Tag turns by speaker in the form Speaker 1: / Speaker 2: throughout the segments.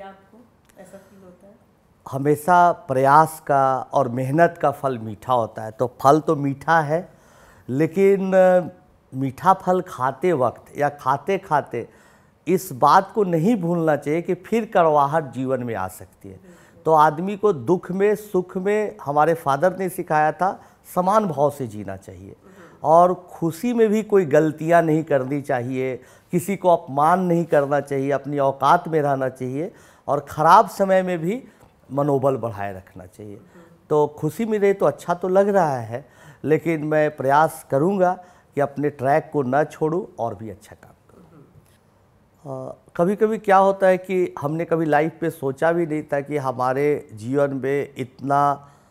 Speaker 1: क्या आपको ऐसा फील होता है?
Speaker 2: हमेशा प्रयास का और मेहनत का फल मीठा होता है। तो फल तो मीठा है, लेकिन मीठा फल खाते वक्त या खाते खाते इस बात को नहीं भूलना चाहिए कि फिर कड़वाहट जीवन में आ सकती है। तो आदमी को दुख में सुख में हमारे फादर ने सिखाया था समान भाव से जीना चाहिए, और खुशी में भी कोई गलतियां नहीं करनी चाहिए, किसी को अपमान नहीं करना चाहिए, अपनी औकात में रहना चाहिए, और ख़राब समय में भी मनोबल बढ़ाए रखना चाहिए। तो खुशी मिले तो अच्छा तो लग रहा है, लेकिन मैं प्रयास करूंगा कि अपने ट्रैक को न छोड़ूं और भी अच्छा काम करूं। कभी कभी क्या होता है कि हमने कभी लाइफ पे सोचा भी नहीं था कि हमारे जीवन में इतना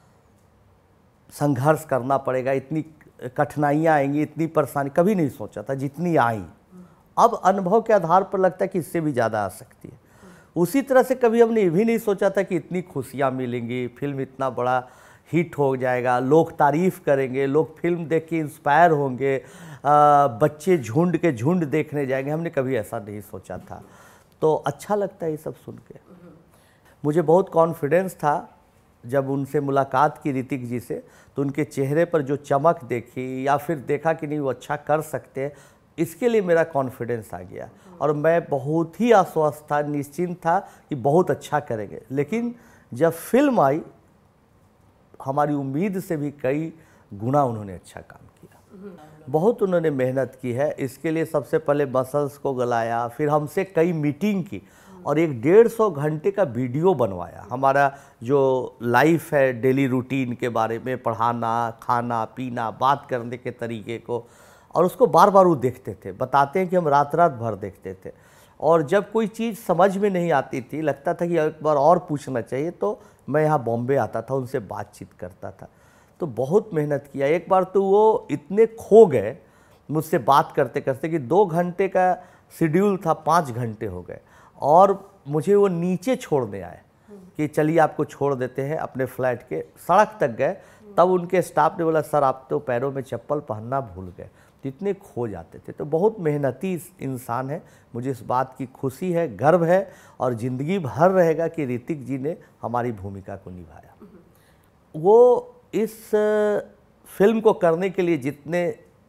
Speaker 2: संघर्ष करना पड़ेगा, इतनी कठिनाइयाँ आएंगी, इतनी परेशानी कभी नहीं सोचा था जितनी आई। अब अनुभव के आधार पर लगता है कि इससे भी ज़्यादा आ सकती है। उसी तरह से कभी हमने ये भी नहीं सोचा था कि इतनी खुशियाँ मिलेंगी, फिल्म इतना बड़ा हिट हो जाएगा, लोग तारीफ़ करेंगे, लोग फिल्म देख के इंस्पायर होंगे, बच्चे झुंड के झुंड देखने जाएंगे। हमने कभी ऐसा नहीं सोचा था। तो अच्छा लगता है ये सब सुन के। मुझे बहुत कॉन्फिडेंस था जब उनसे मुलाकात की ऋतिक जी से, तो उनके चेहरे पर जो चमक देखी या फिर देखा कि नहीं वो अच्छा कर सकते हैं, इसके लिए मेरा कॉन्फिडेंस आ गया और मैं बहुत ही आश्वस्त था, निश्चिंत था कि बहुत अच्छा करेंगे। लेकिन जब फिल्म आई, हमारी उम्मीद से भी कई गुना उन्होंने अच्छा काम किया। बहुत उन्होंने मेहनत की है इसके लिए। सबसे पहले मसल्स को गलाया, फिर हमसे कई मीटिंग की और एक 150 घंटे का वीडियो बनवाया। हमारा जो लाइफ है, डेली रूटीन के बारे में पढ़ाना, खाना पीना, बात करने के तरीके को, और उसको बार बार वो देखते थे। बताते हैं कि हम रात रात भर देखते थे, और जब कोई चीज़ समझ में नहीं आती थी, लगता था कि एक बार और पूछना चाहिए, तो मैं यहाँ बॉम्बे आता था, उनसे बातचीत करता था। तो बहुत मेहनत किया। एक बार तो वो इतने खो गए मुझसे बात करते करते कि 2 घंटे का शेड्यूल था, 5 घंटे हो गए, और मुझे वो नीचे छोड़ने आए कि चलिए आपको छोड़ देते हैं अपने फ्लैट के। सड़क तक गए, तब उनके स्टाफ ने बोला सर आप तो पैरों में चप्पल पहनना भूल गए। तो इतने खो जाते थे। तो बहुत मेहनती इंसान है। मुझे इस बात की खुशी है, गर्व है, और ज़िंदगी भर रहेगा कि ऋतिक जी ने हमारी भूमिका को निभाया। वो इस फिल्म को करने के लिए जितने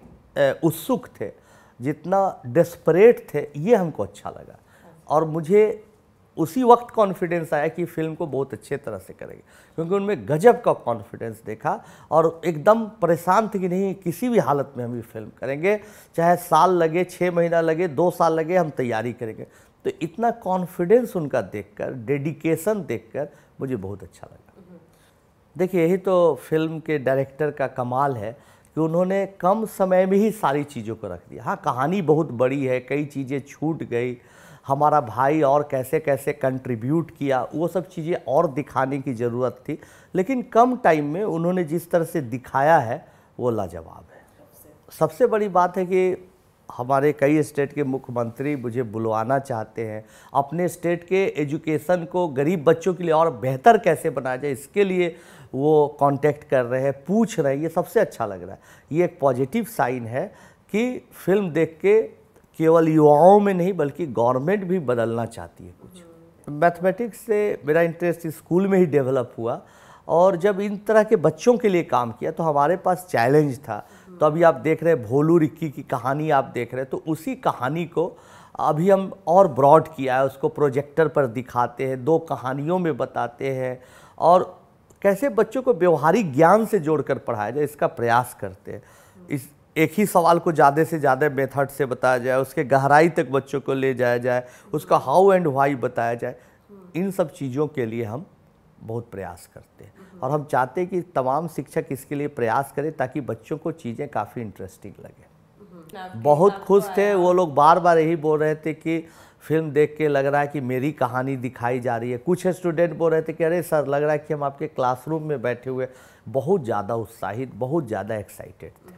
Speaker 2: उत्सुक थे, जितना डेस्परेट थे, ये हमको अच्छा लगा, और मुझे उसी वक्त कॉन्फिडेंस आया कि फिल्म को बहुत अच्छे तरह से करेंगे, क्योंकि उनमें गजब का कॉन्फिडेंस देखा और एकदम परेशान थे कि नहीं किसी भी हालत में हम ये फिल्म करेंगे, चाहे साल लगे, 6 महीना लगे, 2 साल लगे, हम तैयारी करेंगे। तो इतना कॉन्फिडेंस उनका देखकर, डेडिकेशन देखकर मुझे बहुत अच्छा लगा। देखिए यही तो फिल्म के डायरेक्टर का कमाल है कि उन्होंने कम समय में ही सारी चीज़ों को रख दिया। हाँ, कहानी बहुत बड़ी है, कई चीज़ें छूट गई, हमारा भाई और कैसे कैसे कंट्रीब्यूट किया, वो सब चीज़ें और दिखाने की ज़रूरत थी, लेकिन कम टाइम में उन्होंने जिस तरह से दिखाया है वो लाजवाब है। सबसे बड़ी बात है कि हमारे कई स्टेट के मुख्यमंत्री मुझे बुलवाना चाहते हैं, अपने स्टेट के एजुकेशन को गरीब बच्चों के लिए और बेहतर कैसे बनाया जाए, इसके लिए वो कांटेक्ट कर रहे हैं, पूछ रहे हैं। ये सबसे अच्छा लग रहा है। ये एक पॉजिटिव साइन है कि फिल्म देख के केवल युवाओं में नहीं बल्कि गवर्नमेंट भी बदलना चाहती है कुछ। मैथमेटिक्स से मेरा इंटरेस्ट स्कूल में ही डेवलप हुआ, और जब इन तरह के बच्चों के लिए काम किया तो हमारे पास चैलेंज था। तो अभी आप देख रहे हैं भोलू रिक्की की कहानी आप देख रहे हैं, तो उसी कहानी को अभी हम और ब्रॉड किया है, उसको प्रोजेक्टर पर दिखाते हैं, 2 कहानियों में बताते हैं, और कैसे बच्चों को व्यवहारिक ज्ञान से जोड़कर पढ़ाया जाए इसका प्रयास करते हैं। इस एक ही सवाल को ज़्यादा से ज़्यादा मेथड से बताया जाए, उसके गहराई तक बच्चों को ले जाया जाए, उसका हाउ एंड व्हाई बताया जाए। इन सब चीज़ों के लिए हम बहुत प्रयास करते हैं, और हम चाहते हैं कि तमाम शिक्षक इसके लिए प्रयास करें ताकि बच्चों को चीज़ें काफ़ी इंटरेस्टिंग लगे। बहुत खुश थे वो लोग, बार बार यही बोल रहे थे कि फिल्म देख के लग रहा है कि मेरी कहानी दिखाई जा रही है। कुछ स्टूडेंट बोल रहे थे कि अरे सर लग रहा है कि हम आपके क्लासरूम में बैठे हुए। बहुत ज़्यादा उत्साहित, बहुत ज़्यादा एक्साइटेड थे।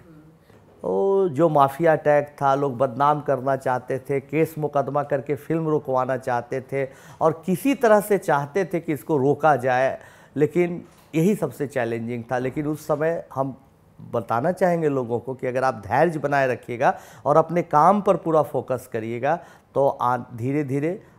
Speaker 2: तो जो माफिया अटैक था, लोग बदनाम करना चाहते थे, केस मुकदमा करके फिल्म रुकवाना चाहते थे, और किसी तरह से चाहते थे कि इसको रोका जाए, लेकिन यही सबसे चैलेंजिंग था। लेकिन उस समय हम बताना चाहेंगे लोगों को कि अगर आप धैर्य बनाए रखिएगा और अपने काम पर पूरा फोकस करिएगा तो धीरे धीरे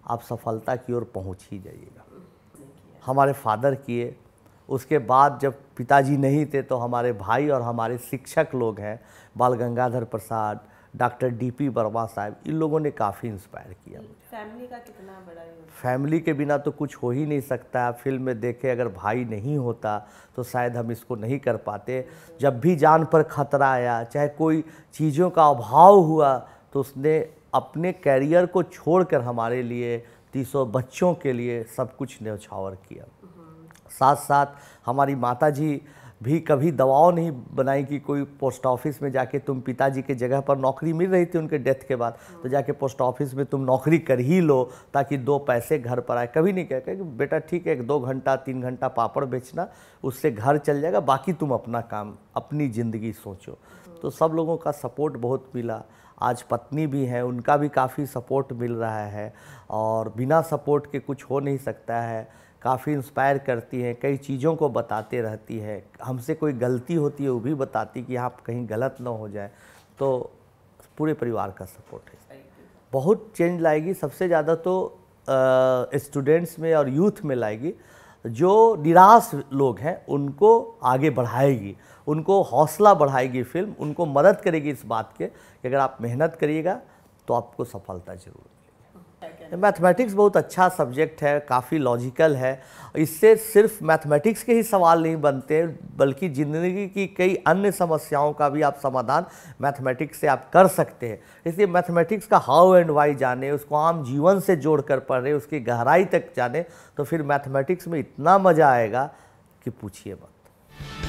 Speaker 2: आप सफलता की ओर पहुंच ही जाइएगा। हमारे फादर किए, उसके बाद जब पिताजी नहीं थे तो हमारे भाई और हमारे शिक्षक लोग हैं, बाल गंगाधर प्रसाद, डॉक्टर डीपी वर्मा साहब, इन लोगों ने काफ़ी इंस्पायर किया मुझे।
Speaker 1: फैमिली का कितना बड़ा योगदान।
Speaker 2: फैमिली के बिना तो कुछ हो ही नहीं सकता। आप फिल्म में देखें, अगर भाई नहीं होता तो शायद हम इसको नहीं कर पाते। जब भी जान पर खतरा आया, चाहे कोई चीज़ों का अभाव हुआ, तो उसने अपने कैरियर को छोड़कर हमारे लिए, 300 बच्चों के लिए सब कुछ न्यौछावर किया। साथ साथ हमारी माताजी भी कभी दबाव नहीं बनाई कि कोई पोस्ट ऑफिस में जाके, तुम पिताजी के जगह पर नौकरी मिल रही थी उनके डेथ के बाद, तो जाके पोस्ट ऑफिस में तुम नौकरी कर ही लो ताकि 2 पैसे घर पर आए। कभी नहीं कहा कि बेटा ठीक है 2 घंटा 3 घंटा पापड़ बेचना, उससे घर चल जाएगा, बाकी तुम अपना काम, अपनी ज़िंदगी सोचो। तो सब लोगों का सपोर्ट बहुत मिला। आज पत्नी भी हैं, उनका भी काफ़ी सपोर्ट मिल रहा है, और बिना सपोर्ट के कुछ हो नहीं सकता है। काफ़ी इंस्पायर करती हैं, कई चीज़ों को बताते रहती है। हमसे कोई गलती होती है वो भी बताती कि आप कहीं गलत ना हो जाए। तो पूरे परिवार का सपोर्ट है, बहुत चेंज लाएगी। सबसे ज़्यादा तो स्टूडेंट्स में और यूथ में लाएगी। जो निराश लोग हैं उनको आगे बढ़ाएगी, उनको हौसला बढ़ाएगी फिल्म, उनको मदद करेगी इस बात के कि अगर आप मेहनत करिएगा तो आपको सफलता जरूर मिलेगी। मैथमेटिक्स बहुत अच्छा सब्जेक्ट है, काफ़ी लॉजिकल है। इससे सिर्फ मैथमेटिक्स के ही सवाल नहीं बनते, बल्कि ज़िंदगी की कई अन्य समस्याओं का भी आप समाधान मैथमेटिक्स से आप कर सकते हैं। इसलिए मैथमेटिक्स का हाउ एंड वाई जाने, उसको आम जीवन से जोड़ कर पढ़े, उसकी गहराई तक जाने, तो फिर मैथमेटिक्स में इतना मज़ा आएगा कि पूछिए मत।